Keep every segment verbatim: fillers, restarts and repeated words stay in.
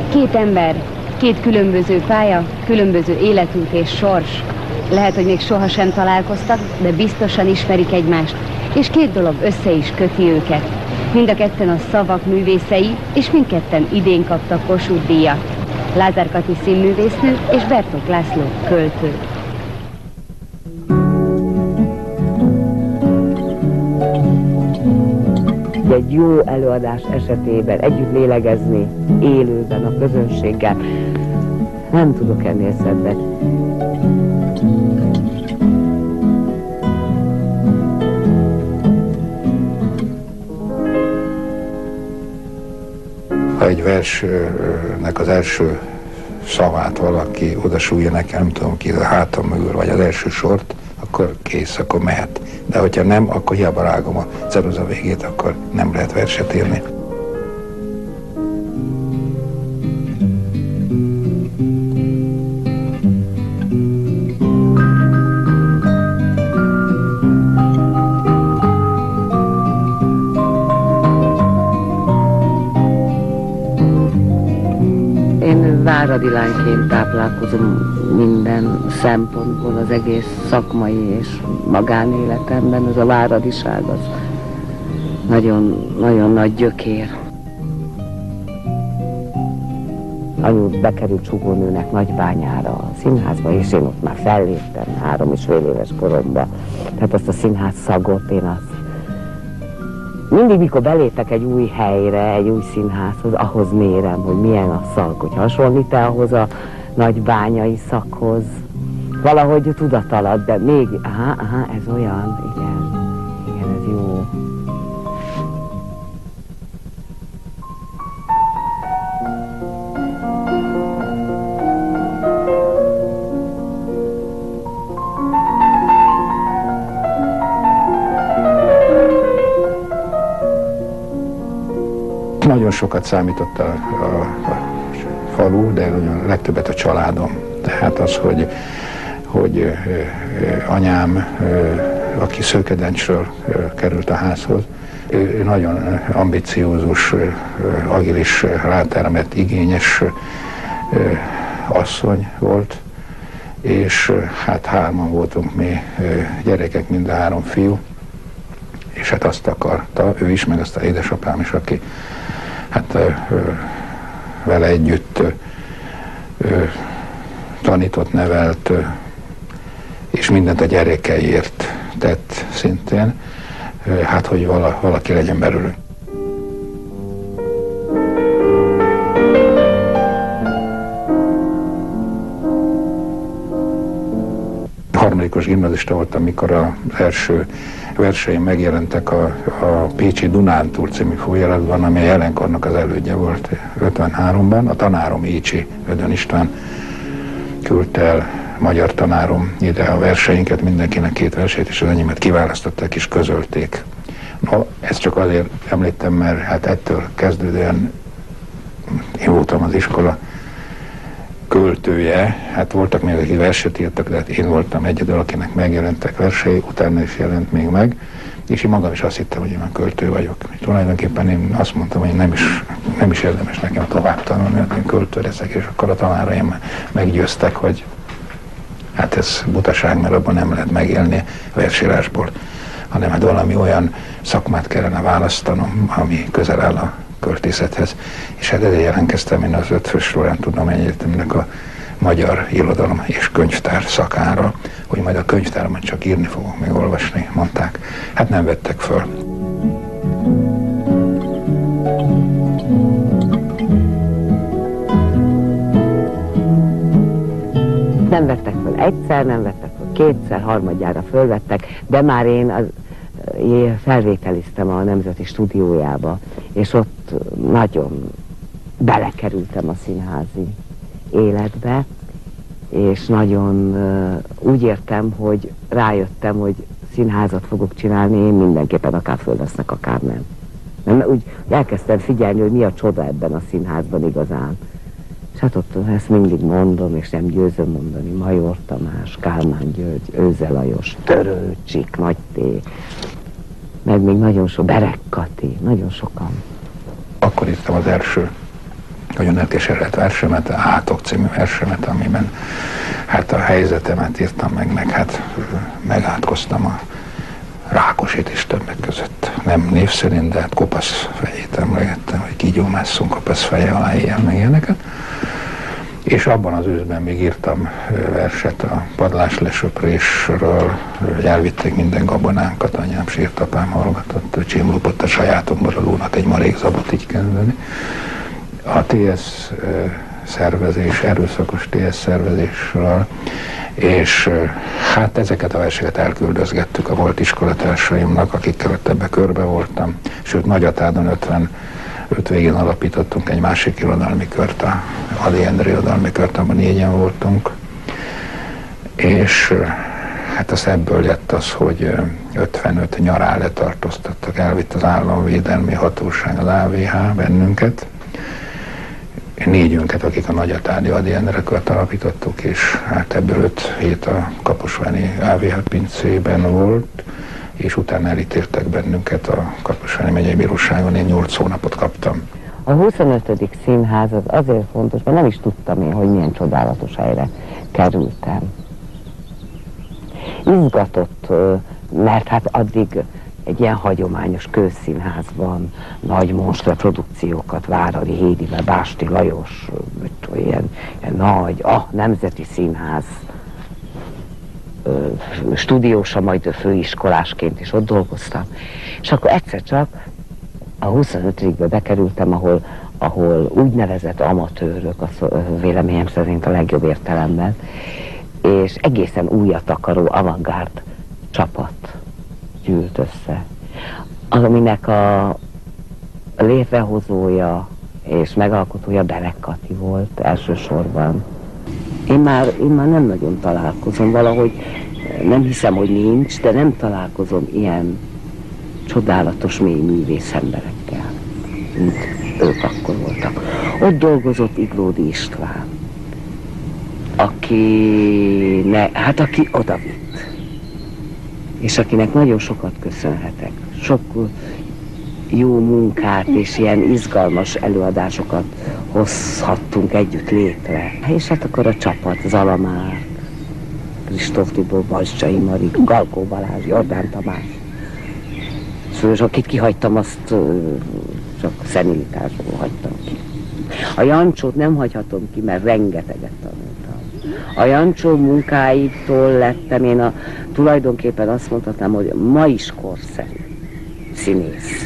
Két ember, két különböző pálya, különböző életút és sors. Lehet, hogy még sohasem találkoztak, de biztosan ismerik egymást, és két dolog össze is köti őket. Mind a ketten a szavak művészei, és mindketten idén kaptak Kossuth-díjat. Lázár Kati színművésznő és Bertók László költő. Egy jó előadás esetében együtt lélegezni, élőben, a közönséggel, nem tudok ennél szebbet. Ha egy versnek az első szavát valaki odasúlja nekem, nem tudom ki, a hátam mögül, vagy az első sort, akkor kész, akkor mehet. De hogyha nem, akkor hiába rágom a ceruza végét, akkor nem lehet verset írni. Váradi lányként táplálkozom minden szempontból, az egész szakmai és magánéletemben. Ez a váradiság az nagyon, nagyon nagy gyökér. Anyu bekerült csugónőnek Nagybányára a színházba, és én ott már felléptem három és fél éves koromban. Tehát azt a színház szagot én azt mindig, mikor belépek egy új helyre, egy új színházhoz, ahhoz mérem, hogy milyen a szag, hogy hasonlít -e ahhoz a nagybányai szakhoz. Valahogy tudat alatt, de még, aha, aha, ez olyan, igen, igen, ez jó. Nagyon sokat számított a, a, a falu, de nagyon legtöbbet a családom. Tehát az, hogy, hogy ö, ö, anyám, ö, aki Szőkedencsről ö, került a házhoz, ő nagyon ambiciózus, ö, agilis, rátermett, igényes ö, asszony volt, és ö, hát hárman voltunk mi ö, gyerekek, mind a három fiú, és hát azt akarta, ő is, meg azt a édesapám is, aki hát ö, ö, vele együtt ö, ö, tanított, nevelt, ö, és mindent a gyerekeiért tett szintén, ö, hát hogy vala, valaki legyen belőlünk. Harmadikos gimnazista voltam, amikor az első verseim megjelentek a, a Pécsi Dunántúl című folyóiratban, ami a jelenkornak az elődje volt ötvenháromban. A tanárom Écsi Ödön István küldte el, magyar tanárom ide a verseinket, mindenkinek két versét, és az enyémet kiválasztották és közölték. No, ezt csak azért említem, mert hát ettől kezdődően én voltam az iskola költője, hát voltak még, akik verset írtak, de hát én voltam egyedül, akinek megjelentek versei, utána is jelent még meg, és én magam is azt hittem, hogy én már költő vagyok. Tulajdonképpen én azt mondtam, hogy nem is, nem is érdemes nekem tovább tanulni, mert én költő leszek, és akkor a tanáraim meggyőztek, hogy hát ez butaság, mert abban nem lehet megélni versírásból, hanem hát valami olyan szakmát kellene választanom, ami közel áll a költészethez. És hát ezért jelentkeztem én az Ötvös Loránd Tudományegyetemnek a magyar irodalom és könyvtár szakára, hogy majd a könyvtárban csak írni fogok, meg olvasni, mondták. Hát nem vettek föl. Nem vettek föl egyszer, nem vettek föl kétszer, harmadjára fölvettek, de már én az én felvételiztem a Nemzeti Stúdiójába, és ott nagyon belekerültem a színházi életbe, és nagyon uh, úgy értem, hogy rájöttem, hogy színházat fogok csinálni, én mindenképpen akár fölvesznek, akár nem. nem úgy elkezdtem figyelni, hogy mi a csoda ebben a színházban igazán. És hát ott ezt mindig mondom, és nem győzöm mondani, Major Tamás, Kálmán György, Őze Lajos, Törőcsik, Nagy T, meg még nagyon sok, Berek Kati, nagyon sokan. Akkor írtam az első nagyon elkeserült versemet, Átok című versemet, amiben hát a helyzetemet írtam meg, meg hát megátkoztam a Rákosit is többek között. Nem név szerint, de hát kopasz fejét emlegettem, hogy kigyómásszunk kopasz feje alá ilyen, meg ilyeneket. És abban az őszben még írtam verset a padláslesöprésről, hogy elvitték minden gabonánkat, anyám sírt, apám hallgatott, öcsém lopott a sajátomból a lónak egy marék zabot, így kezdeni. A té es szervezés, erőszakos té es szervezésről, és hát ezeket a verseket elküldözgettük a volt iskolatársaimnak, akikkel ott ebbe körbe voltam, sőt Nagyatádon ötvenöt végén alapítottunk egy másik irodalmi kört, a Ady Endre irodalmi kört, abban négyen voltunk, és hát az ebből lett az, hogy ötvenöt nyarán letartóztattak, elvitt az Államvédelmi Hatóság, az á vé há bennünket, négyünket, akik a Nagyatádi Ady Endre kört alapítottuk, és hát ebből öt hét a kaposvári á vé há pincében volt, és utána elítéltek bennünket a Kaposvári megyei bíróságon, én nyolc hónapot kaptam. A huszonötödik színház az azért fontos, mert nem is tudtam én, hogy milyen csodálatos helyre kerültem. Izgatott, mert hát addig egy ilyen hagyományos közszínházban nagy monstraprodukciókat, Váradi Hédivel, Básti Lajos, ilyen, ilyen nagy, a Nemzeti Színház stúdiósa, majd főiskolásként is ott dolgoztam. És akkor egyszer csak a huszonötödikbe bekerültem, ahol, ahol úgynevezett amatőrök, a véleményem szerint a legjobb értelemben, és egészen újat akaró avantgárd csapat gyűlt össze, aminek a létrehozója és megalkotója Berek Kati volt elsősorban. Én már, én már nem nagyon találkozom, valahogy nem hiszem, hogy nincs, de nem találkozom ilyen csodálatos mély művész emberekkel, mint ők akkor voltak. Ott dolgozott Iglódi István, aki, ne, hát aki odavitt, és akinek nagyon sokat köszönhetek. Sok jó munkát és ilyen izgalmas előadásokat hozhattunk együtt létre. És hát akkor a csapat, Zala Márk, Kristóf Tibor, Balcsai Mari, Galkó Balázs, Jordán Tamás. Szóval, akit kihagytam, azt csak szenilitásból hagytam ki. A Jancsót nem hagyhatom ki, mert rengeteget tanultam. A Jancsó munkáitól lettem, én a, tulajdonképpen azt mondhatnám, hogy ma is korszerű színész.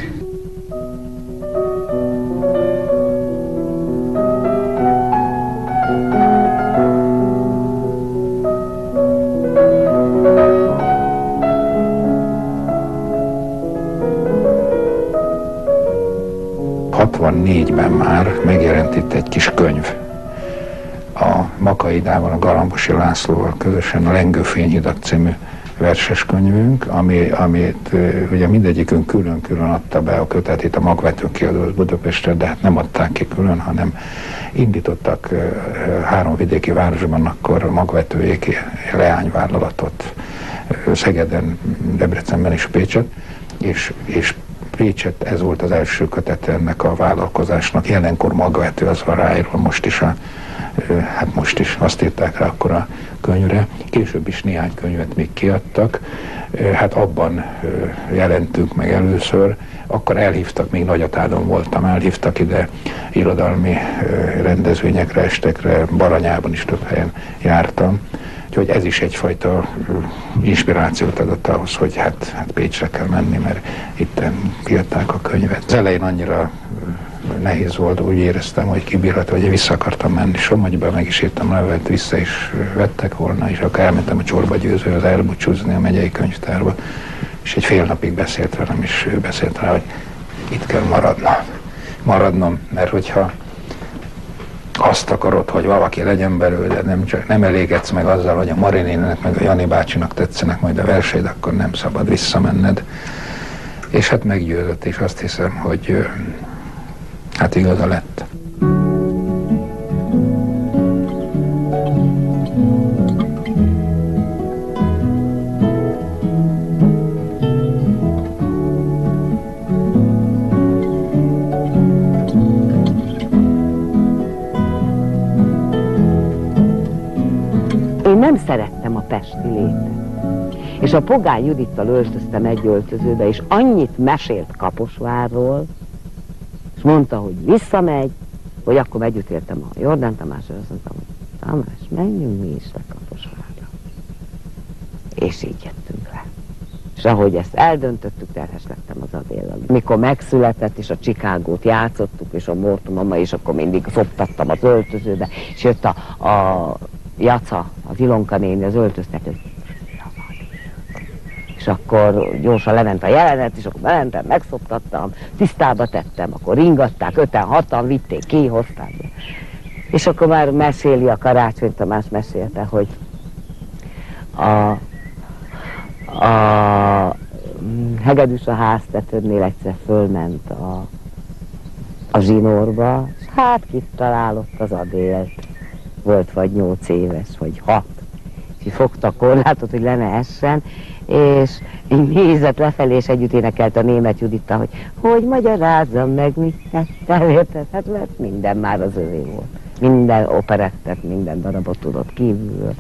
hatvannégyben már megjelent itt egy kis könyv. A Makaidával, a Galambosi Lászlóval közösen a Lengőfényhidak című verses könyvünk, ami, amit ugye mindegyikünk külön-külön adta be a kötetét, a Magvető kiadó Budapestre, de hát nem adták ki külön, hanem indítottak három vidéki városban akkor magvetőjék leányvállalatot, Szegeden, Debrecenben és Pécset, és, és Pécset, ez volt az első kötete ennek a vállalkozásnak, jelenkor Magvető, az van ráírva, most is a, hát most is azt írták rá akkor a könyvre, később is néhány könyvet még kiadtak, hát abban jelentünk meg először, akkor elhívtak, még Nagyatádon voltam, elhívtak ide irodalmi rendezvényekre, estekre, Baranyában is több helyen jártam, úgyhogy ez is egyfajta inspirációt adott ahhoz, hogy hát, hát Pécsre kell menni, mert itt kiadták a könyvet. Az elején annyira nehéz volt, úgy éreztem, hogy kibírható, hogy vissza akartam menni Somogyba, meg is írtam levelet, vissza is vettek volna, és akkor elmentem a Csorba Győzőhöz elbúcsúzni a megyei könyvtárba, és egy fél napig beszélt velem, és ő beszélt rá, hogy itt kell maradnom, maradnom, mert hogyha azt akarod, hogy valaki legyen belőle, nem, csak, nem elégedsz meg azzal, hogy a Marinének meg a Jani bácsinak tetszenek majd a verseid, akkor nem szabad visszamenned. És hát meggyőzött, és azt hiszem, hogy hát igaza lett. nem szerettem a pesti létet. És a Pogány Judittal öltöztem egy öltözőbe, és annyit mesélt Kaposvárról, és mondta, hogy visszamegy, hogy akkor együtt értem a Jordán Tamásra, azt mondtam, hogy Tamás, menjünk mi is le Kaposvárra. És így jöttünk le. És ahogy ezt eldöntöttük, terhes lettem az Adéllal. Mikor megszületett, és a Chicagót játszottuk, és a Mortu mama, és akkor mindig szoptattam az öltözőbe, és jött a, a Jaca, az Ilonka néni, az öltöztető, hogy és akkor gyorsan lement a jelenet, és akkor mentem, megszoptattam, tisztába tettem, akkor ringatták, öten, hatan vitték ki, hozták. És akkor már meséli a Karácsony Tamás, mesélte, hogy a, a Hegedűs a háztetőnél egyszer fölment a, a zsinórba, és hát kit találott az Adélt. Volt vagy nyolc éves, vagy hat. És fogta a korlátot, hogy le ne essen, és így nézett lefelé, és együtt énekelt a Németh Judittal, hogy hogy magyarázzam meg, mit tettem, érted? Hát mert minden már az övé volt. Minden operettet, minden darabot tudott kívülről.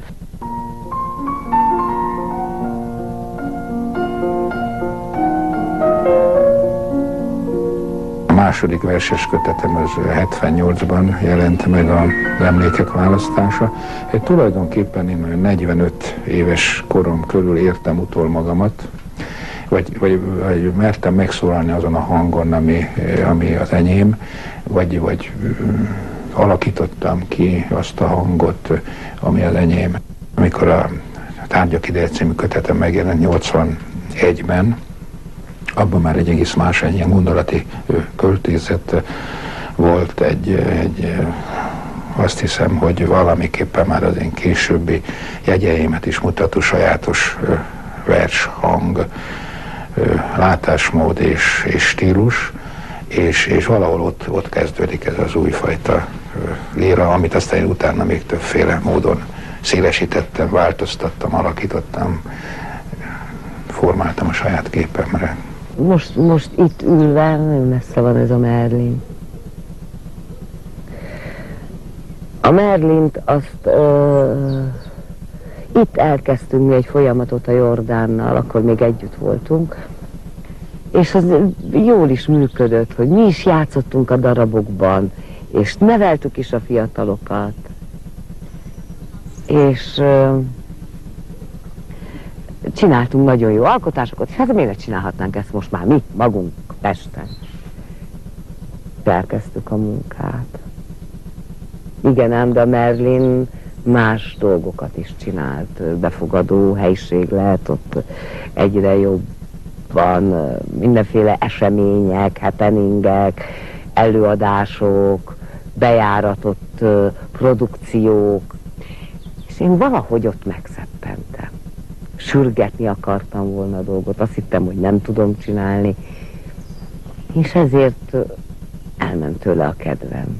A második verses kötetem az hetvennyolcban jelent meg az Emlékek választása. Egy tulajdonképpen én negyvenöt éves korom körül értem utol magamat, vagy, vagy, vagy mertem megszólalni azon a hangon, ami, ami az enyém, vagy, vagy alakítottam ki azt a hangot, ami az enyém. Amikor a Tárgyak ideje című kötetem megjelent nyolcvanegyben, abban már egy egész más, egy ilyen gondolati költészet volt, egy, egy, azt hiszem, hogy valamiképpen már az én későbbi jegyeimet is mutató sajátos vers, hang, látásmód és, és stílus, és, és valahol ott, ott kezdődik ez az újfajta líra, amit aztán én utána még többféle módon szélesítettem, változtattam, alakítottam, formáltam a saját képemre. Most, most itt ülve, nagyon messze van ez a Merlin. A Merlint azt ö, itt elkezdtünk mi egy folyamatot a Jordánnal, akkor még együtt voltunk, és az jól is működött, hogy mi is játszottunk a darabokban, és neveltük is a fiatalokat, és ö, csináltunk nagyon jó alkotásokat, és hát miért ne csinálhatnánk ezt most már mi, magunk, Pesten. Elkezdtük a munkát. Igen ám, de a Merlin más dolgokat is csinált. Befogadó helyiség lehet, ott egyre jobb van, mindenféle események, happeningek, előadások, bejáratott produkciók, és én valahogy ott megszeppentem. Sürgetni akartam volna a dolgot, azt hittem, hogy nem tudom csinálni, és ezért elment tőle a kedvem.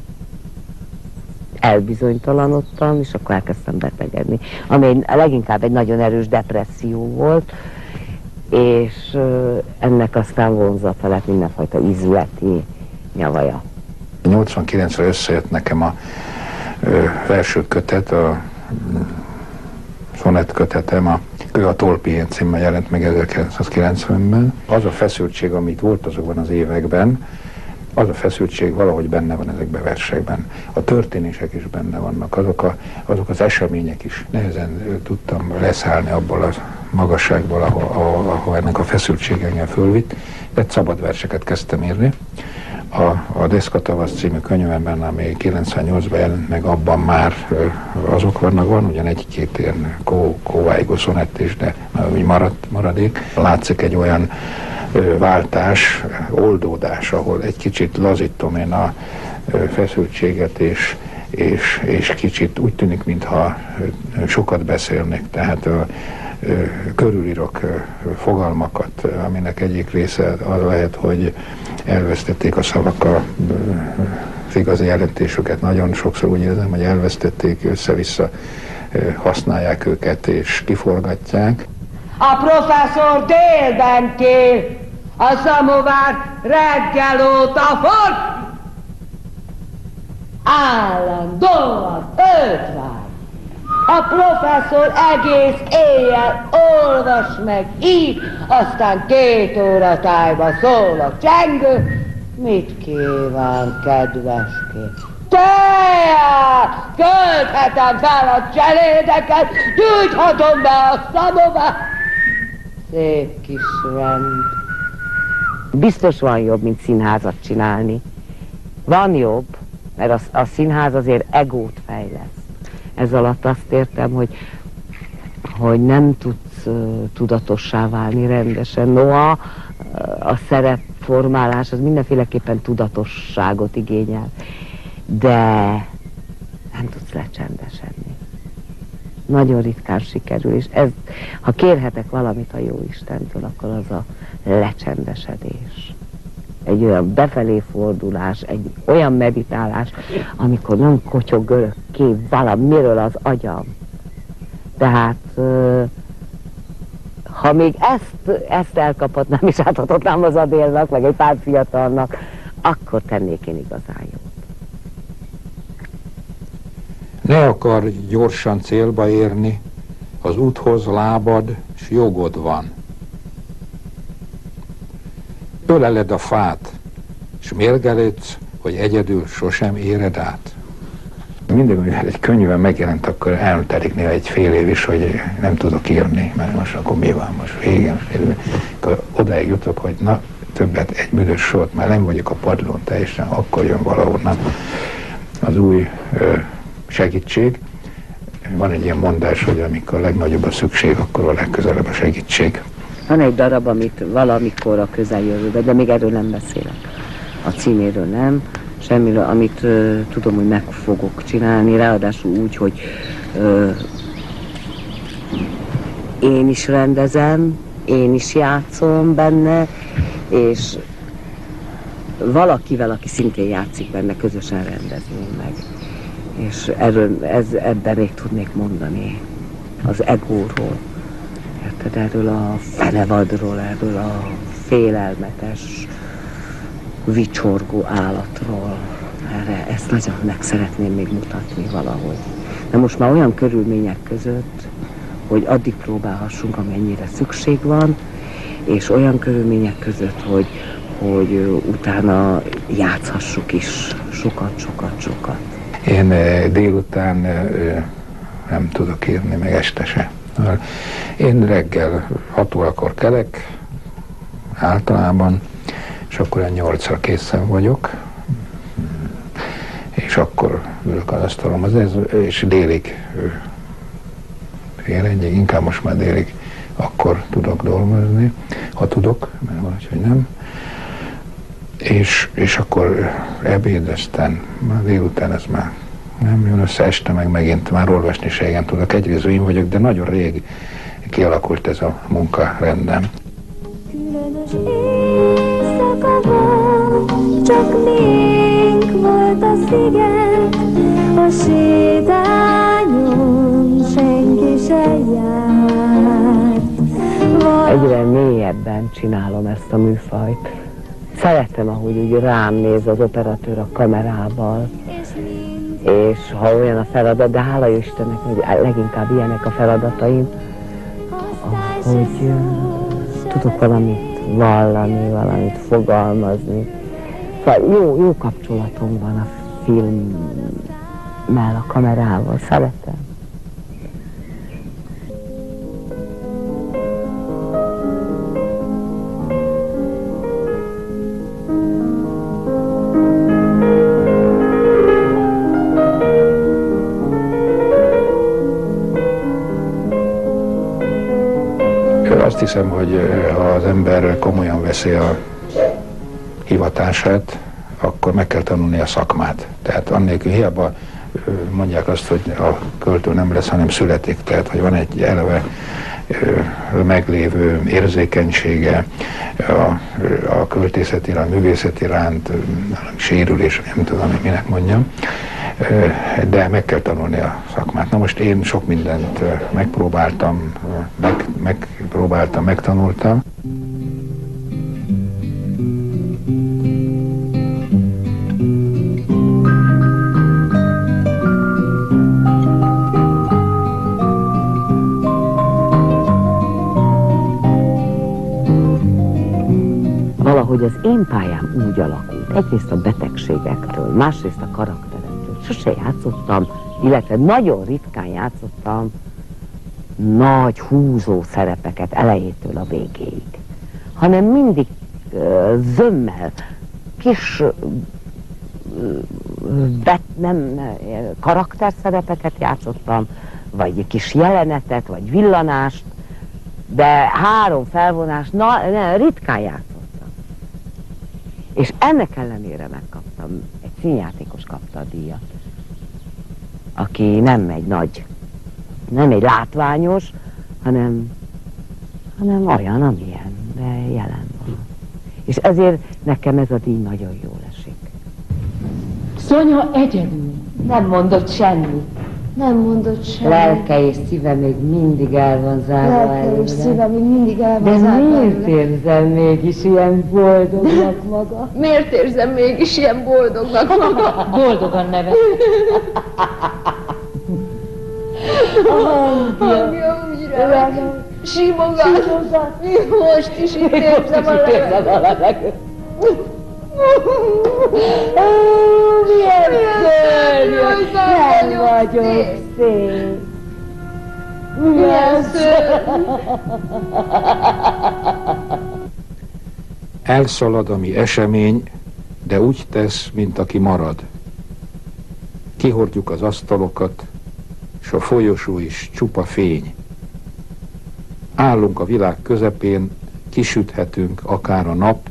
Elbizonytalanodtam, és akkor elkezdtem betegedni, ami leginkább egy nagyon erős depresszió volt, és ennek aztán vonzata lett mindenfajta ízleti nyavaja. nyolcvankilencre összejött nekem a első kötet, a szonett kötetem, a Kő a Tolpihén címmel jelent meg ezerkilencszázkilencvenben. Az a feszültség, amit volt azokban az években, az a feszültség valahogy benne van ezekben a versekben. A történések is benne vannak, azok, a, azok az események is. Nehezen tudtam leszállni abból a magasságból, ahol, ahol, ahol ennek a feszültség engem fölvitt, de szabad verseket kezdtem írni. A, a Deszka tavasz című könyvemben, ami kilencvennyolcban jelent meg, abban már azok vannak, van ugyan egy-két ilyen kó, kóváigó szonett is, de úgy marad, maradék. Látszik egy olyan ö, váltás, oldódás, ahol egy kicsit lazítom én a ö, feszültséget, és, és, és kicsit úgy tűnik, mintha sokat beszélnek, tehát ö, ö, körülírok ö, fogalmakat, aminek egyik része az lehet, hogy elvesztették a szavak a, az igazi jelentésüket. Nagyon sokszor úgy érzem, hogy elvesztették, össze-vissza használják őket és kiforgatják. A professzor délben kér, a szamovár reggel óta fog. Állandóan ötvány. A professzor egész éjjel olvas meg, ír, aztán két óra tájba szól a csengő. Mit kíván, kedveském? Teát! Költhetem fel a cselédeket, gyújthatom be a szabovát. Szép kis rend. Biztos van jobb, mint színházat csinálni. Van jobb, mert a, a színház azért egót fejleszt. Ez alatt azt értem, hogy, hogy nem tudsz uh, tudatossá válni rendesen. Noha uh, a szerepformálás az mindenféleképpen tudatosságot igényel, de nem tudsz lecsendesedni. Nagyon ritkán sikerül, és ez, ha kérhetek valamit a Jóistentől, akkor az a lecsendesedés. Egy olyan befelé fordulás, egy olyan meditálás, amikor nem kotyog örökké valamiről az agyam. Tehát, ha még ezt, ezt elkaphatnám és átadhatnám az Adélnak, meg egy pár fiatalnak, akkor tennék én igazán jót. Ne akar gyorsan célba érni, az úthoz lábad, s jogod van. Öleled a fát, s mérgelődsz, hogy egyedül sosem éred át. Mindig, hogy egy könyvben megjelent, akkor eltelik néha egy fél év is, hogy nem tudok írni, mert most akkor mi van, most végén. Akkor odáig jutok, hogy na, többet egy büdös sort, már nem vagyok a padlón teljesen, akkor jön valahonnan az új ö, segítség. Van egy ilyen mondás, hogy amikor a legnagyobb a szükség, akkor a legközelebb a segítség. Van egy darab, amit valamikor a közeljövőben, de még erről nem beszélek. A címéről nem, semmiről, amit uh, tudom, hogy meg fogok csinálni, ráadásul úgy, hogy uh, én is rendezem, én is játszom benne, és valakivel, aki szintén játszik benne, közösen rendezném meg. És erről, ez, ebben még tudnék mondani az egóról. Érted, erről a fenevadról, erről a félelmetes, vicsorgó állatról. Erre, ezt nagyon meg szeretném még mutatni valahogy. De most már olyan körülmények között, hogy addig próbálhassunk, amennyire szükség van, és olyan körülmények között, hogy, hogy utána játszhassuk is sokat, sokat, sokat. Én délután nem tudok írni, meg este se. Én reggel hat órakor kelek általában, és akkor olyan nyolcra készen vagyok, és akkor ülök az asztalom, az ez, és délig, fél egyig, inkább most már délig, akkor tudok dolgozni, ha tudok, mert van, hogy nem. És, és akkor ebéd, aztán délután ez már nem jön össze, este meg megint már olvasni se igen tudok. Egyrészt én vagyok, de nagyon rég kialakult ez a munkarendem. Különös éjszaka volt, csak miénk volt a sziget, a sétányon senki se járt. Egyre mélyebben csinálom ezt a műfajt. Szeretem, ahogy úgy rám néz az operatőr a kamerával, és ha olyan a feladat, de hála jó Istennek, hogy leginkább ilyenek a feladataim, hogy uh, tudok valamit vallani, valamit fogalmazni. Szóval jó, jó kapcsolatom van a filmmel, a kamerával, szeretem. Azt hiszem, hogy ha az ember komolyan veszi a hivatását, akkor meg kell tanulni a szakmát. Tehát annélkül hiába mondják azt, hogy a költő nem lesz, hanem születik. Tehát, hogy van egy eleve meglévő érzékenysége a, a költészet iránt, a művészet iránt, sérülés, nem tudom, minek mondjam, de meg kell tanulni a szakmát. Na most én sok mindent megpróbáltam, meg, megpróbáltam, megtanultam. hogy az én pályám úgy alakult, egyrészt a betegségektől, másrészt a karakterektől. Sose játszottam, illetve nagyon ritkán játszottam nagy húzó szerepeket elejétől a végéig, hanem mindig uh, zömmel, kis uh, bet, nem, karakterszerepeket játszottam, vagy kis jelenetet, vagy villanást, de három felvonás, na, ne, ritkán játszottam. És ennek ellenére megkaptam, egy színjátékos kapta a díjat, aki nem egy nagy, nem egy látványos, hanem, hanem olyan, amilyen, de jelen van. És ezért nekem ez a díj nagyon jól esik. Szonya egyedül. Nem mondott semmit. Nem mondott semmit. Lelke és szíve még mindig el van zárva Lelke előle. és szíve még mindig el De van zárva miért előle. érzem mégis ilyen boldognak maga? Miért érzem mégis ilyen boldognak magam? Boldogan nevet. A hangja. Hangja úgy remek. Simogat. Most is itt érzem a Érzem a levegőt. levegőt. Ó, milyen szörnyű! Nem vagyok szép. Milyen szörnyű! Elszalad a mi esemény, de úgy tesz, mint aki marad. Kihordjuk az asztalokat, s a folyosó is csupa fény. Állunk a világ közepén, kisüthetünk akár a nap,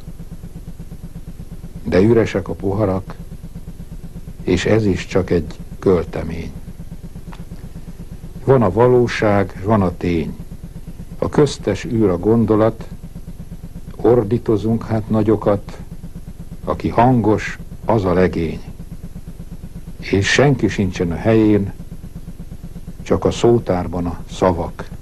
de üresek a poharak, és ez is csak egy költemény. Van a valóság, van a tény. A köztes űr a gondolat, ordítozunk hát nagyokat, aki hangos, az a legény. És senki sincsen a helyén, csak a szótárban a szavak.